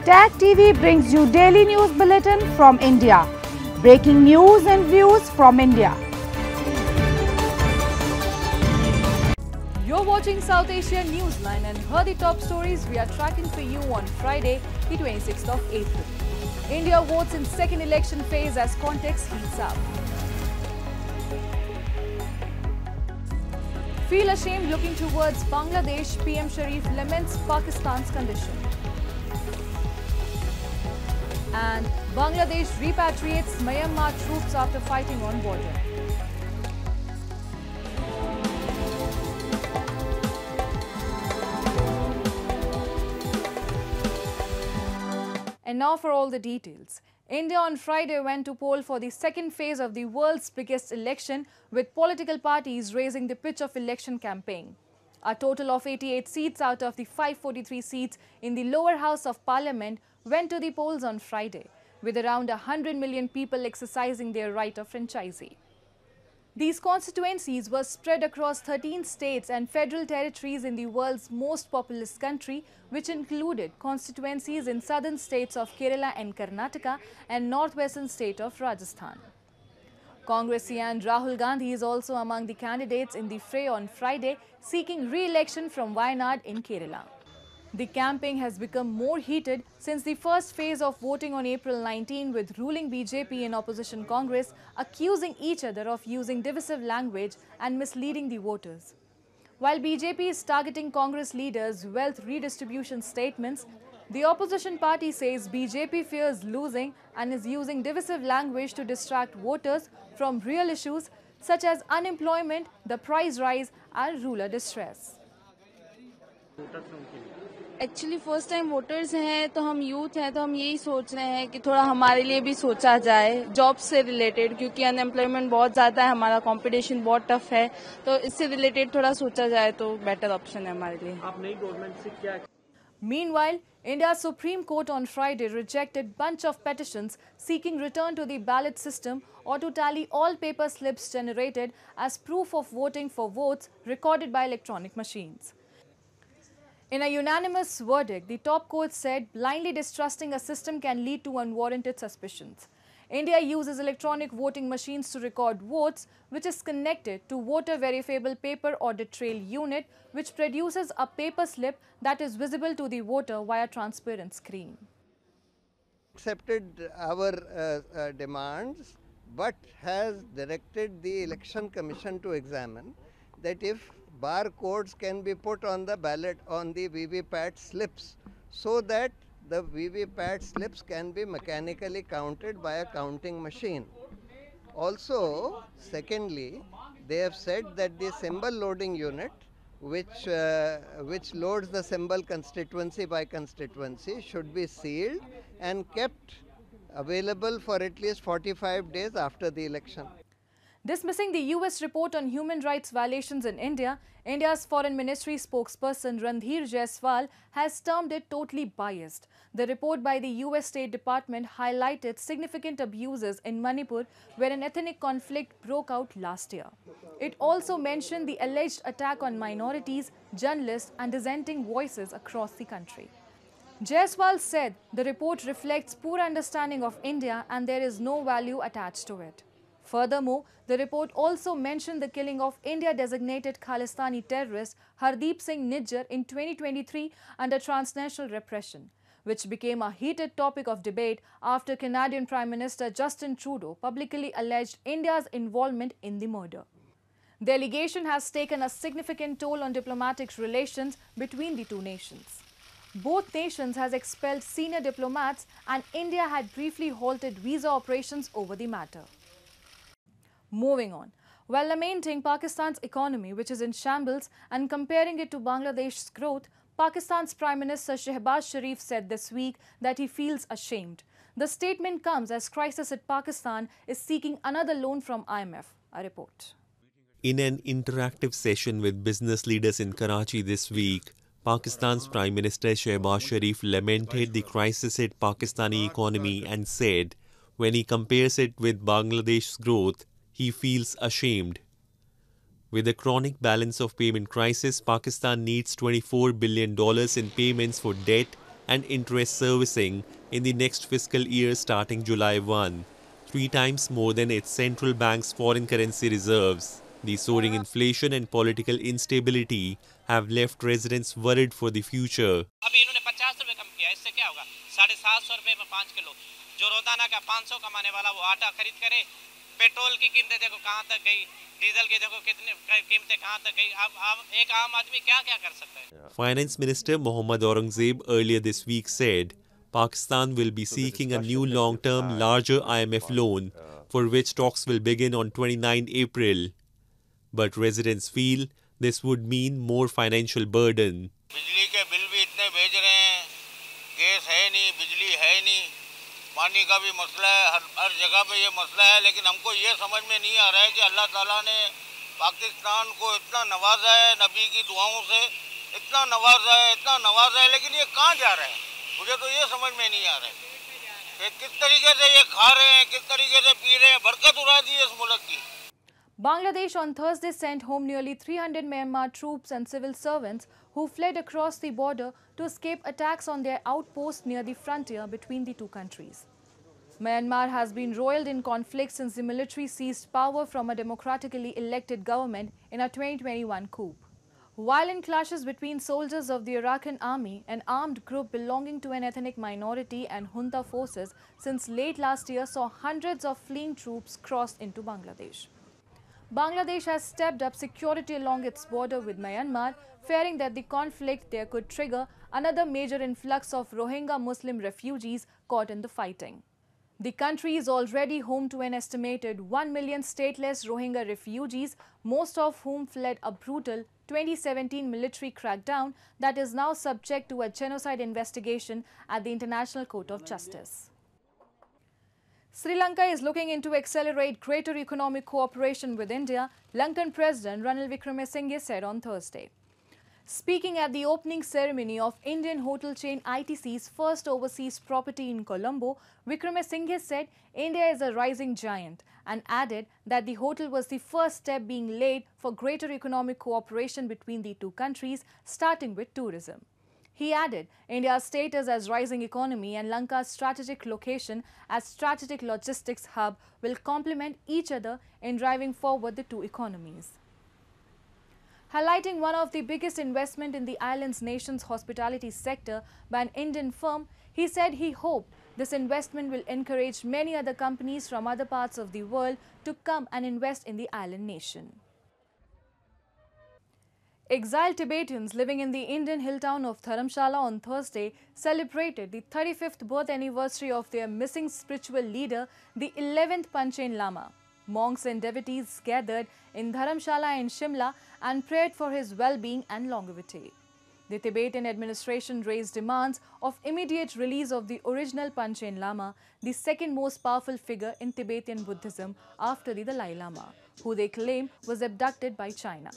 TAG TV brings you daily news bulletin from India. Breaking news and views from India. You're watching South Asia Newsline and here the top stories we are tracking for you on Friday, the 26th of April. India votes in second election phase as context heats up. Feel ashamed looking towards Bangladesh, PM Sharif laments Pakistan's condition. And Bangladesh repatriates Myanmar troops after fighting on border. And now for all the details. India on Friday went to poll for the second phase of the world's biggest election, with political parties raising the pitch of election campaign. A total of 88 seats out of the 543 seats in the lower house of parliament went to the polls on Friday, with around 100 million people exercising their right of franchise. These constituencies were spread across 13 states and federal territories in the world's most populous country, which included constituencies in southern states of Kerala and Karnataka and northwestern state of Rajasthan. Congressian Rahul Gandhi is also among the candidates in the fray on Friday, seeking re-election from Wayanad in Kerala. The campaign has become more heated since the first phase of voting on April 19, with ruling BJP and opposition Congress accusing each other of using divisive language and misleading the voters. While BJP is targeting Congress leaders' wealth redistribution statements, the opposition party says BJP fears losing and is using divisive language to distract voters from real issues such as unemployment, the price rise and rural distress. Actually first time voters हैं तो हम youth हैं तो हम यही सोच रहे हैं कि थोड़ा हमारे लिए भी सोचा जाए जॉब से रिलेटेड, क्योंकि अनएम्प्लॉयमेंट बहुत ज्यादा है, हमारा कंपटीशन बहुत टफ है, तो इससे रिलेटेड थोड़ा सोचा जाए तो बेटर ऑप्शन है हमारे लिए. आप नई गवर्नमेंट से क्या? Meanwhile, India's Supreme Court on Friday rejected bunch of petitions seeking return to the ballot system or to tally all paper slips generated as proof of voting for votes recorded by electronic machines. In a unanimous verdict, the top court said blindly distrusting a system can lead to unwarranted suspicions. India uses electronic voting machines to record votes, which is connected to voter verifiable paper audit trail unit, which produces a paper slip that is visible to the voter via transparent screen. Accepted our demands, but has directed the Election Commission to examine that if barcodes can be put on the ballot on the VVPAT slips, so that the VVPAT slips can be mechanically counted by a counting machine. Also, secondly, they have said that the symbol loading unit, which loads the symbol constituency by constituency, should be sealed and kept available for at least 45 days after the election. Dismissing the US report on human rights violations in India, India's Foreign Ministry spokesperson Randhir Jaiswal has termed it totally biased. The report by the US State Department highlighted significant abuses in Manipur, where an ethnic conflict broke out last year. It also mentioned the alleged attack on minorities, journalists and dissenting voices across the country. Jaiswal said the report reflects poor understanding of India and there is no value attached to it. Furthermore, the report also mentioned the killing of India-designated Khalistani terrorist Hardeep Singh Nijjar in 2023 under transnational repression, which became a heated topic of debate after Canadian Prime Minister Justin Trudeau publicly alleged India's involvement in the murder. The allegation has taken a significant toll on diplomatic relations between the two nations. Both nations has expelled senior diplomats and India had briefly halted visa operations over the matter. Moving on, while lamenting Pakistan's economy, which is in shambles, and comparing it to Bangladesh's growth, Pakistan's Prime Minister Shehbaz Sharif said this week that he feels ashamed. The statement comes as crisis at Pakistan is seeking another loan from IMF. A report. In an interactive session with business leaders in Karachi this week, Pakistan's Prime Minister Shehbaz Sharif lamented the crisis-hit Pakistani economy and said, when he compares it with Bangladesh's growth, he feels ashamed. With a chronic balance of payment crisis, Pakistan needs $24 billion in payments for debt and interest servicing in the next fiscal year starting July 1, 3 times more than its central bank's foreign currency reserves. The soaring inflation and political instability have left residents worried for the future. अभी इन्होंने 50 रुपए कम किया, इससे क्या होगा? 750 रुपए में 5 kilo. जो रोजाना का 500 कमाने वाला वो आटा खरीद करे। पेट्रोल की कीमतें देखो कहां तक गई, डीजल की देखो कितनी कीमतें कहां तक गई। अब एक आम आदमी क्या-क्या कर सकता है? Finance Minister Mohammad Aurangzeb earlier this week said Pakistan will be seeking a new long-term larger IMF loan for which talks will begin on 29 April. But residents feel this would mean more financial burden. बिजली के bill भी इतने भेज रहे हैं, gas है नहीं, बिजली है नहीं, पानी का भी मसला है, हर जगह पे ये मसला है। लेकिन हमको ये समझ में नहीं आ रहा है कि अल्लाह ताला ने पाकिस्तान को इतना नवाजा है, नबी की दुआओं से इतना नवाजा है, लेकिन ये कहाँ जा रहा है? मुझे तो ये समझ में नहीं आ रहा है कि किस तरीके से ये खा रहे हैं, किस तरीके से पी रहे हैं, बरकत उड़ा दी है इस मुल्क की। Bangladesh on Thursday sent home nearly 300 Myanmar troops and civil servants who fled across the border to escape attacks on their outposts near the frontier between the two countries. Myanmar has been roiled in conflict since the military seized power from a democratically elected government in a 2021 coup. Violent clashes between soldiers of the Arakan army, an armed group belonging to an ethnic minority, and junta forces since late last year saw hundreds of fleeing troops cross into Bangladesh. Bangladesh has stepped up security along its border with Myanmar, fearing that the conflict there could trigger another major influx of Rohingya Muslim refugees caught in the fighting. The country is already home to an estimated 1 million stateless Rohingya refugees, most of whom fled a brutal 2017 military crackdown that is now subject to a genocide investigation at the International Court of Justice. Sri Lanka is looking into accelerate greater economic cooperation with India, Lankan President Ranil Wickremesinghe said on Thursday. Speaking at the opening ceremony of Indian hotel chain ITC's first overseas property in Colombo, Wickremesinghe said India is a rising giant and added that the hotel was the first step being laid for greater economic cooperation between the two countries, starting with tourism. He added India's status as rising economy and Lanka's strategic location as strategic logistics hub will complement each other in driving forward the two economies. Highlighting one of the biggest investment in the island's nation's hospitality sector by an Indian firm, he said he hoped this investment will encourage many other companies from other parts of the world to come and invest in the island nation. Exiled Tibetans living in the Indian hill town of Dharamshala on Thursday celebrated the 35th birth anniversary of their missing spiritual leader, the 11th Panchen Lama. Monks and devotees gathered in Dharamshala and Shimla and prayed for his well-being and longevity. The Tibetan administration raised demands of immediate release of the original Panchen Lama, the second most powerful figure in Tibetan Buddhism after the Dalai Lama, who they claim was abducted by China.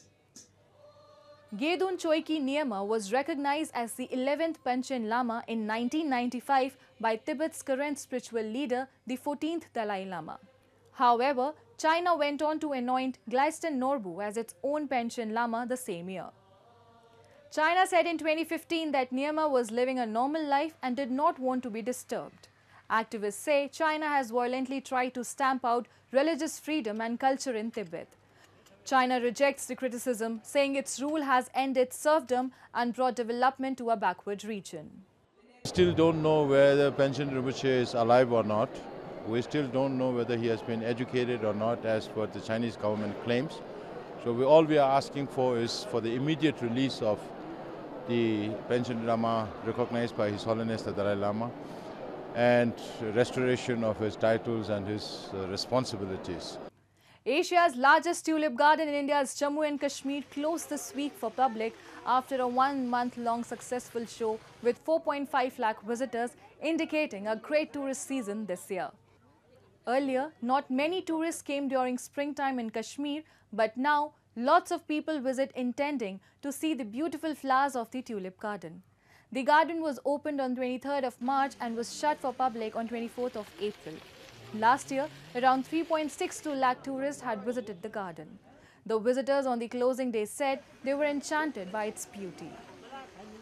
Gedun Choiki Nyama was recognized as the 11th Panchen Lama in 1995 by Tibet's current spiritual leader, the 14th Dalai Lama. However, China went on to anoint Gleisten Norbu as its own Panchen Lama the same year. China said in 2015 that Nyama was living a normal life and did not want to be disturbed. Activists say China has violently tried to stamp out religious freedom and culture in Tibet. China rejects the criticism, saying its rule has ended serfdom and brought development to a backward region. We still don't know whether Panchen Rinpoche is alive or not. We still don't know whether he has been educated or not, as what the Chinese government claims. So all we are asking for is for the immediate release of the Panchen Lama recognized by His Holiness the Dalai Lama and restoration of his titles and his responsibilities. Asia's largest tulip garden in India's Jammu and Kashmir closed this week for public after a one-month-long successful show with 4.5 lakh visitors, indicating a great tourist season this year. Earlier, not many tourists came during springtime in Kashmir, but now lots of people visit intending to see the beautiful flowers of the tulip garden. The garden was opened on 23rd of March and was shut for public on 24th of April. Last year, around 3.62 lakh tourists had visited the garden. The visitors on the closing day said they were enchanted by its beauty.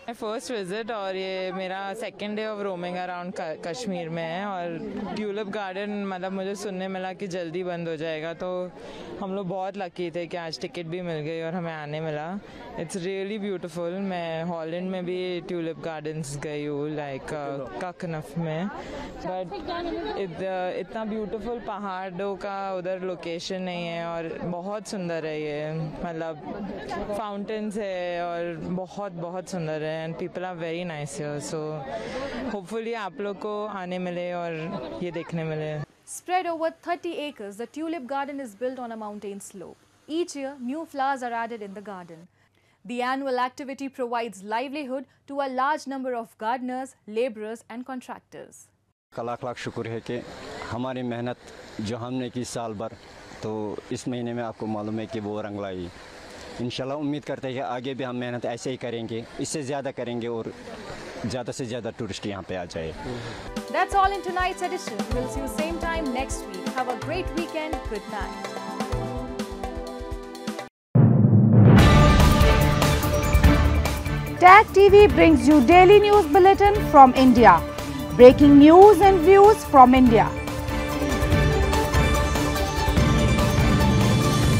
My first visit और ये मेरा second day of roaming around Kashmir में है और tulip garden मतलब मुझे सुनने मिला कि जल्दी बंद हो जाएगा, तो हम लोग बहुत लकी थे कि आज टिकट भी मिल गई और हमें आने मिला। It's really beautiful. मैं हॉलैंड में भी ट्यूलिप गार्डन्स गई हूँ, लाइक ककनफ में, बट इतना ब्यूटीफुल पहाड़ों का उधर लोकेशन नहीं है और बहुत सुंदर है ये, मतलब फाउंटेन्स है और बहुत बहुत सुंदर है and people are very nice here, so hopefully आप लोग को आने मिले और ये देखने मिले। Spread over 30 acres, the tulip garden is built on a mountain slope. Each year, new flowers are added in the garden. The annual activity provides livelihood to a large number of gardeners, laborers and contractors. Lakh lakh शुक्र है कि हमारी मेहनत जो हमने की साल भर, तो इस महीने में आपको मालूम है कि वो रंग लाई। इंशाल्लाह उम्मीद करते हैं कि आगे भी हम मेहनत ऐसे ही करेंगे, इससे ज़्यादा करेंगे और ज़्यादा से ज़्यादा टूरिस्ट यहाँ पे आ जाए। That's all in tonight's edition. We'll see you same time next week. Have a great weekend. Good night. TAG TV brings you daily news bulletin from India. Breaking news and views from India.